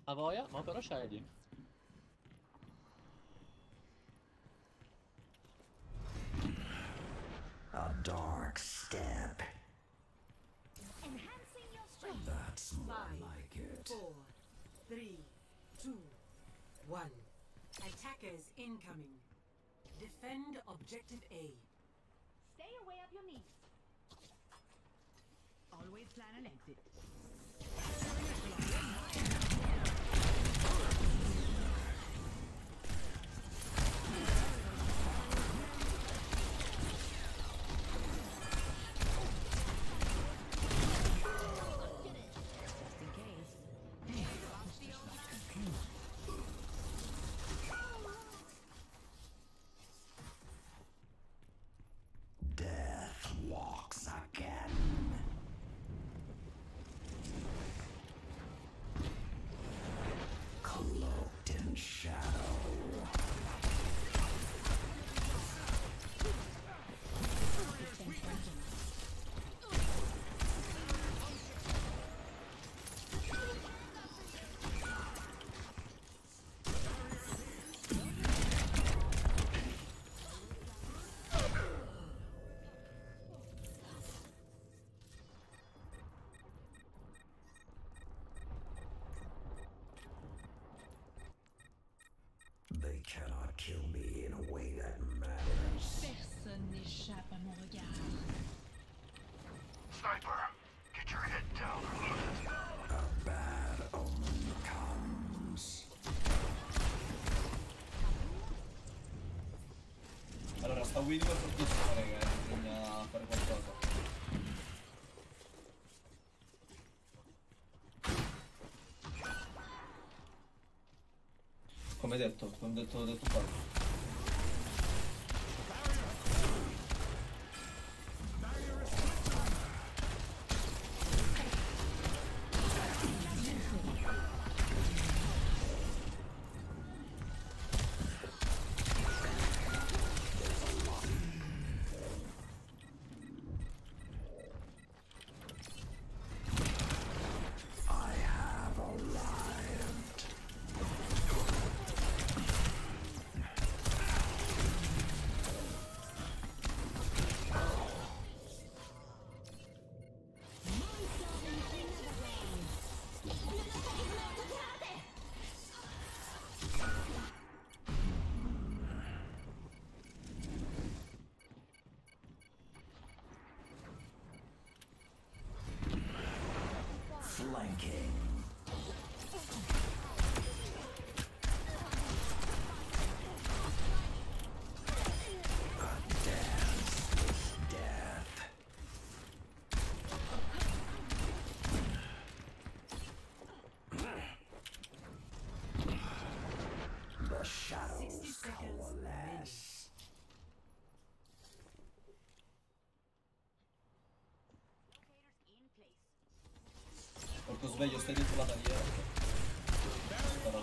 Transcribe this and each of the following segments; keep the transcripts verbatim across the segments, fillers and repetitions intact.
A voglia, ma però scegli. A dark step. Enhancing your strength. That's more Five, like it. four, three, two, one. Attackers incoming. Defend objective A. Stay away up your knees. Always plan an exit. Death walks again. Cloaked in shadow. They cannot kill me in a way that matters. Personne n'échappe à mon regard. Sniper, get your head down or lose it. A bad omen comes. Allora, sta Will è fortissima, raga, bisogna fare qualcosa. Come detto, come detto, detto qua. I have arrived. Flanking. A dance with death. The shadows coalesce. Locators in place. Porco sveglio, stai dentro la barriera. Sparo.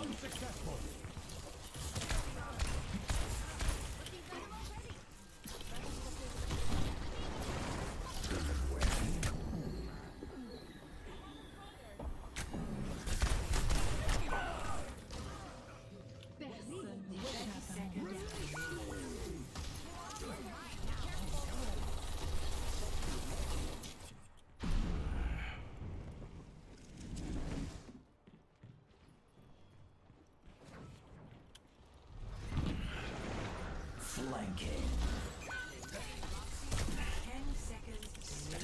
Personne n'échappe à mon regard. Flanking. Ten seconds.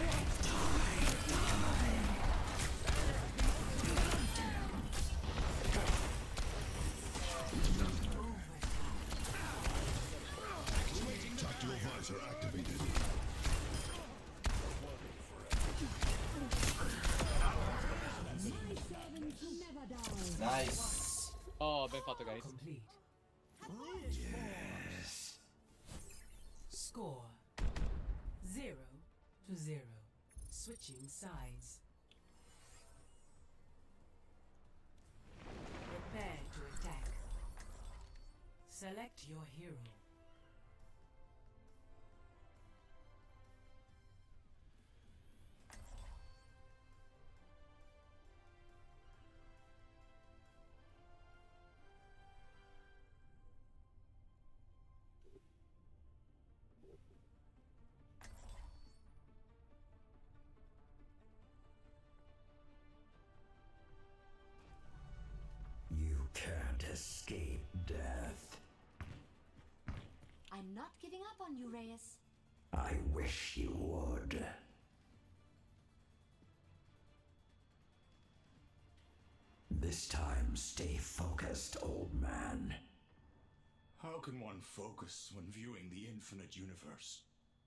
Tactical visor activated. Nice. Oh, ben fatto, guys. Complete. Yes. Score zero to zero. Switching sides. Prepare to attack. Select your hero. escape death. I'm not giving up on you, Reyes. I wish you would. This time, stay focused, old man. How can one focus when viewing the infinite universe?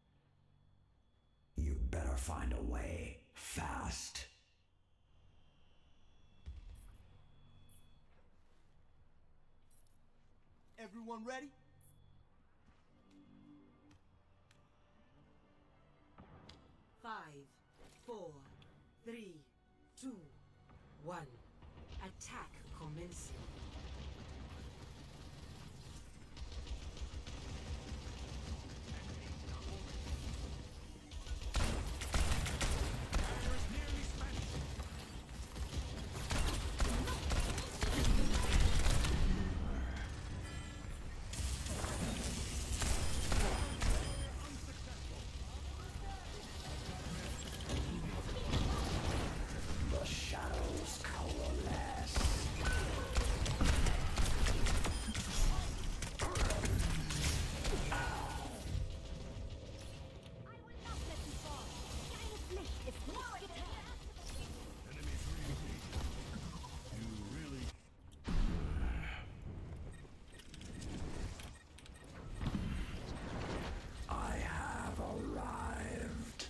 You'd better find a way, fast. Everyone ready? Five, four, three, two, one. Attack commencing. The shadows coalesce. I will not let you fall. Deine Pflicht ist nicht getan. Enemies really. You really. I have arrived.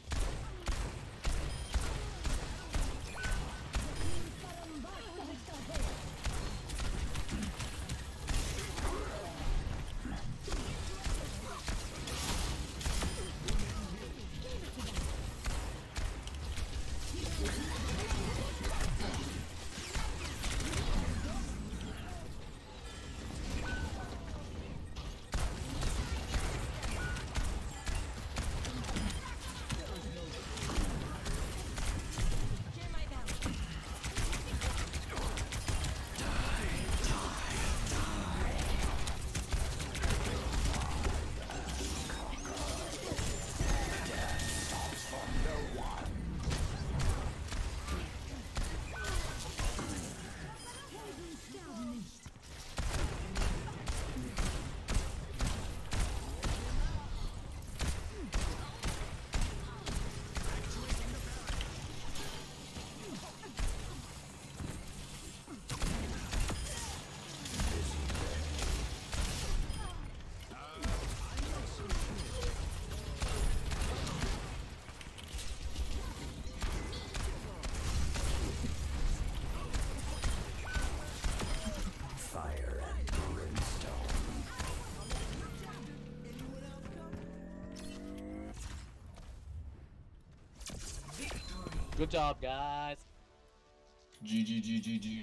Fire and brimstone. Victory. Good job, guys. G G G G G.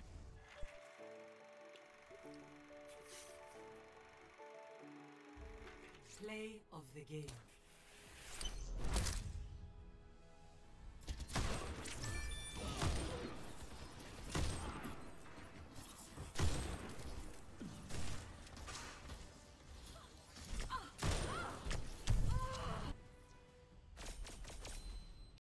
Play of the game.